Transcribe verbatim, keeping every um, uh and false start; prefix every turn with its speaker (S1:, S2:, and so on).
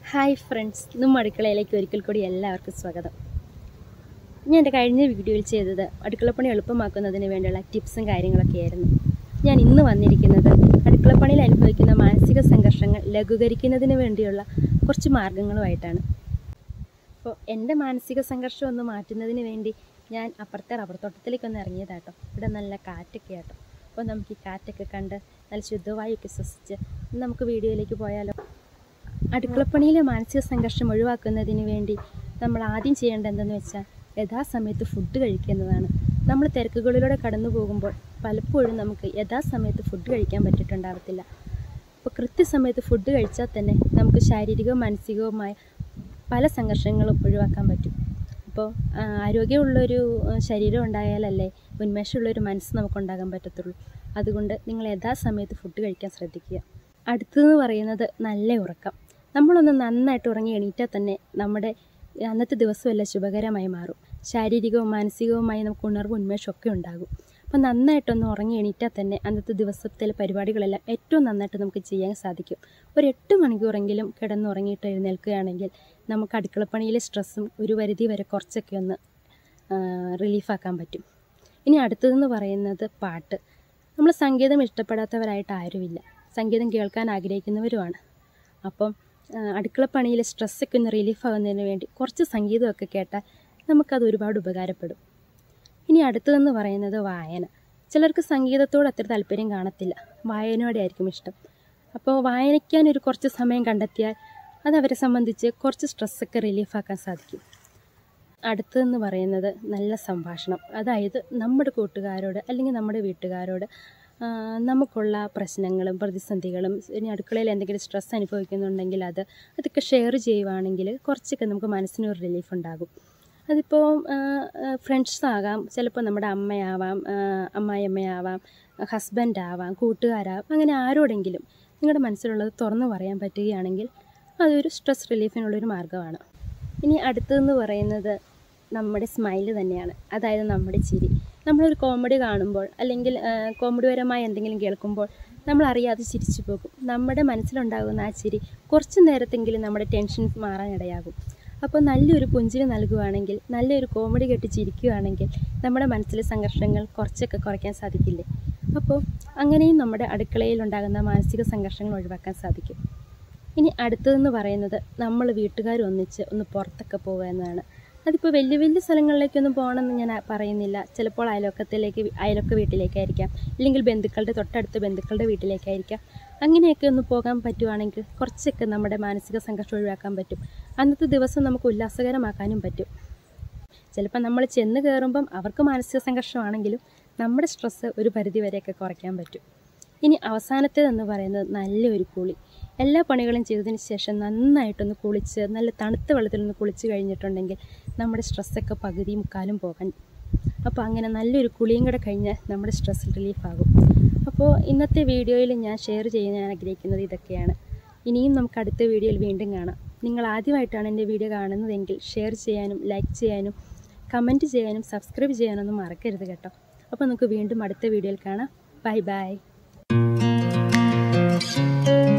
S1: Hi friends, ഇന്നും അടുക്കളയിലേക്ക് ഒരിക്കൽ കൂടി എല്ലാവർക്കും സ്വാഗതം. ഞാൻ എൻ്റെ കഴിഞ്ഞ വീഡിയോയിൽ ചെയ്തത് അടുക്കളപ്പണി എളുപ്പമാക്കുന്നതിന് വേണ്ടിയുള്ള ടിപ്സും കാര്യങ്ങളൊക്കെ ആയിരുന്നു. ഞാൻ ഇന്ന് വന്നിരിക്കുന്നത് അടുക്കളപ്പണിയിൽ അനുഭവിക്കുന്ന മാനസിക സംഘർഷങ്ങൾ ലഘൂകരിക്കുന്നതിന് വേണ്ടിയുള്ള കുറച്ച് മാർഗ്ഗങ്ങളുമായിട്ടാണ്. അപ്പോൾ എൻ്റെ മാനസിക സംഘർഷം ഒന്ന് മാറ്റുന്നതിന് വേണ്ടി ഞാൻ അപ്പുറത്തെ റബ്ബർ തോട്ടത്തിലേക്കൊന്ന് ഇറങ്ങിയതാട്ടോ. ഇവിടെ നല്ല കാറ്റൊക്കെ ആട്ടോ. അപ്പോൾ നമുക്ക് ഈ കാറ്റൊക്കെ കണ്ട് നല്ല ശുദ്ധവായുവൊക്കെ ശ്വസിച്ച് നമുക്ക് വീഡിയോയിലേക്ക് പോയാലോ. അടുക്കളപ്പണിയിലെ മാനസിക സംഘർഷം ഒഴിവാക്കുന്നതിന് വേണ്ടി നമ്മൾ ആദ്യം ചെയ്യേണ്ടത് എന്തെന്ന് വെച്ചാൽ യഥാസമയത്ത് ഫുഡ് കഴിക്കുന്നതാണ്. നമ്മൾ തിരക്കുകളിലൂടെ കടന്നു പോകുമ്പോൾ പലപ്പോഴും നമുക്ക് യഥാസമയത്ത് ഫുഡ് കഴിക്കാൻ പറ്റിയിട്ടുണ്ടാകത്തില്ല. അപ്പോൾ കൃത്യസമയത്ത് ഫുഡ് കഴിച്ചാൽ തന്നെ നമുക്ക് ശാരീരികവും മാനസികവുമായ പല സംഘർഷങ്ങളും ഒഴിവാക്കാൻ പറ്റും. അപ്പോൾ ആരോഗ്യമുള്ളൊരു ശരീരം ഉണ്ടായാലല്ലേ ഉന്മേഷമുള്ളൊരു മനസ്സ് നമുക്കുണ്ടാകാൻ പറ്റത്തുള്ളൂ. അതുകൊണ്ട് നിങ്ങൾ യഥാസമയത്ത് ഫുഡ് കഴിക്കാൻ ശ്രദ്ധിക്കുക. അടുത്തതെന്ന് പറയുന്നത് നല്ല ഉറക്കം. നമ്മളൊന്ന് നന്നായിട്ട് ഉറങ്ങി എണീറ്റാൽ തന്നെ നമ്മുടെ അന്നത്തെ ദിവസമെല്ലാം ശുഭകരമായി മാറും. ശാരീരികവും മാനസികവുമായി നമുക്ക് ഉണർവ് ഉന്മേഷമൊക്കെ ഉണ്ടാകും. അപ്പോൾ നന്നായിട്ടൊന്ന് ഉറങ്ങി എണീറ്റാൽ തന്നെ അന്നത്തെ ദിവസത്തിലെ പരിപാടികളെല്ലാം ഏറ്റവും നന്നായിട്ട് നമുക്ക് ചെയ്യാൻ സാധിക്കും. ഒരു എട്ട് മണിക്കൂറെങ്കിലും കിടന്നുറങ്ങിയിട്ട് എഴുന്നേൽക്കുകയാണെങ്കിൽ നമുക്ക് അടുക്കളപ്പണിയിലെ സ്ട്രെസ്സും ഒരു പരിധി വരെ കുറച്ചൊക്കെ ഒന്ന് റിലീഫാക്കാൻ പറ്റും. ഇനി അടുത്തതെന്ന് പറയുന്നത് പാട്ട്. നമ്മൾ സംഗീതം ഇഷ്ടപ്പെടാത്തവരായിട്ട് ആരുമില്ല. സംഗീതം കേൾക്കാൻ ആഗ്രഹിക്കുന്നവരുമാണ്. അപ്പം അടുക്കളപ്പണിയിലെ സ്ട്രെസ്സൊക്കെ ഒന്ന് റിലീഫാകുന്നതിന് വേണ്ടി കുറച്ച് സംഗീതമൊക്കെ കേട്ടാൽ നമുക്കത് ഒരുപാട് ഉപകാരപ്പെടും. ഇനി അടുത്തതെന്ന് പറയുന്നത് വായന. ചിലർക്ക് സംഗീതത്തോട് അത്ര താല്പര്യം കാണത്തില്ല, വായനയോടെ ആയിരിക്കും ഇഷ്ടം. അപ്പോൾ വായനയ്ക്കാനൊരു കുറച്ച് സമയം കണ്ടെത്തിയാൽ അത് അവരെ സംബന്ധിച്ച് കുറച്ച് സ്ട്രെസ്സൊക്കെ റിലീഫാക്കാൻ സാധിക്കും. അടുത്തതെന്ന് പറയുന്നത് നല്ല സംഭാഷണം. അതായത് നമ്മുടെ കൂട്ടുകാരോട് അല്ലെങ്കിൽ നമ്മുടെ വീട്ടുകാരോട് നമുക്കുള്ള പ്രശ്നങ്ങളും പ്രതിസന്ധികളും ഇനി അടുക്കളയിൽ എന്തെങ്കിലും സ്ട്രെസ് അനുഭവിക്കുന്നുണ്ടെങ്കിൽ അത് അതൊക്കെ ഷെയർ ചെയ്യുവാണെങ്കിൽ കുറച്ചൊക്കെ നമുക്ക് മനസ്സിനൊരു റിലീഫ് ഉണ്ടാകും. അതിപ്പോൾ ഫ്രണ്ട്സ് ആകാം, ചിലപ്പോൾ നമ്മുടെ അമ്മയാവാം, അമ്മായിയമ്മയാവാം, ഹസ്ബൻഡാവാം, കൂട്ടുകാരാവാം, അങ്ങനെ ആരോടെങ്കിലും നിങ്ങളുടെ മനസ്സിലുള്ളത് തുറന്നു പറയാൻ പറ്റുകയാണെങ്കിൽ അതൊരു സ്ട്രെസ് റിലീഫിനുള്ളൊരു മാർഗ്ഗമാണ്. ഇനി അടുത്തതെന്ന് പറയുന്നത് നമ്മുടെ സ്മൈല് തന്നെയാണ്. അതായത് നമ്മുടെ ചിരി. നമ്മളൊരു കോമഡി കാണുമ്പോൾ അല്ലെങ്കിൽ കോമഡിപരമായ എന്തെങ്കിലും കേൾക്കുമ്പോൾ നമ്മൾ അറിയാതെ ചിരിച്ചു പോകും. നമ്മുടെ മനസ്സിലുണ്ടാകുന്ന ആ ചിരി കുറച്ച് നേരത്തെങ്കിലും നമ്മുടെ ടെൻഷൻ മാറാനിടയാകും. അപ്പോൾ നല്ലൊരു പുഞ്ചിരി നൽകുകയാണെങ്കിൽ, നല്ലൊരു കോമഡി കേട്ട് ചിരിക്കുകയാണെങ്കിൽ നമ്മുടെ മനസ്സിലെ സംഘർഷങ്ങൾ കുറച്ചൊക്കെ കുറയ്ക്കാൻ സാധിക്കില്ലേ. അപ്പോൾ അങ്ങനെയും നമ്മുടെ അടുക്കളയിൽ ഉണ്ടാകുന്ന മാനസിക സംഘർഷങ്ങൾ ഒഴിവാക്കാൻ സാധിക്കും. ഇനി അടുത്തതെന്ന് പറയുന്നത് നമ്മൾ വീട്ടുകാർ ഒന്നിച്ച് ഒന്ന് പുറത്തൊക്കെ പോകുക എന്നതാണ്. അതിപ്പോൾ വലിയ വലിയ സ്ഥലങ്ങളിലേക്കൊന്നും പോകണമെന്ന് ഞാൻ പറയുന്നില്ല. ചിലപ്പോൾ അയൽവക്കത്തിലേക്ക് അയൽവക്ക വീട്ടിലേക്കായിരിക്കാം, ഇല്ലെങ്കിൽ ബന്ധുക്കളുടെ തൊട്ടടുത്ത ബന്ധുക്കളുടെ വീട്ടിലേക്കായിരിക്കാം. അങ്ങനെയൊക്കെ ഒന്ന് പോകാൻ പറ്റുവാണെങ്കിൽ കുറച്ചൊക്കെ നമ്മുടെ മാനസിക സംഘർഷം ഒഴിവാക്കാൻ പറ്റും. അന്നത്തെ ദിവസം നമുക്ക് ഉല്ലാസകരമാക്കാനും പറ്റും. ചിലപ്പോൾ നമ്മൾ ചെന്ന് കയറുമ്പം അവർക്ക് മാനസിക സംഘർഷമാണെങ്കിലും നമ്മുടെ സ്ട്രെസ്സ് ഒരു പരിധി വരെയൊക്കെ കുറയ്ക്കാൻ പറ്റും. ഇനി അവസാനത്തേതെന്ന് പറയുന്നത് നല്ലൊരു കുളി. എല്ലാ പണികളും ചെയ്തതിന് ശേഷം നന്നായിട്ടൊന്ന് കുളിച്ച് നല്ല തണുത്ത വെള്ളത്തിലൊന്ന് കുളിച്ച് കഴിഞ്ഞിട്ടുണ്ടെങ്കിൽ നമ്മുടെ സ്ട്രെസ്സൊക്കെ പകുതി മുക്കാലും പോകാൻ. അപ്പോൾ അങ്ങനെ നല്ലൊരു കുളിയും കൂടെ കഴിഞ്ഞാൽ നമ്മുടെ സ്ട്രെസ് റിലീഫാകും. അപ്പോൾ ഇന്നത്തെ വീഡിയോയിൽ ഞാൻ ഷെയർ ചെയ്യാൻ ആഗ്രഹിക്കുന്നത് ഇതൊക്കെയാണ്. ഇനിയും നമുക്ക് അടുത്ത വീഡിയോയിൽ വീണ്ടും കാണാം. നിങ്ങൾ ആദ്യമായിട്ടാണ് എൻ്റെ വീഡിയോ കാണുന്നതെങ്കിൽ ഷെയർ ചെയ്യാനും ലൈക്ക് ചെയ്യാനും കമൻറ്റ് ചെയ്യാനും സബ്സ്ക്രൈബ് ചെയ്യാനൊന്നും മറക്കരുത് കേട്ടോ. അപ്പോൾ നമുക്ക് വീണ്ടും അടുത്ത വീഡിയോയിൽ കാണാം. Bye by.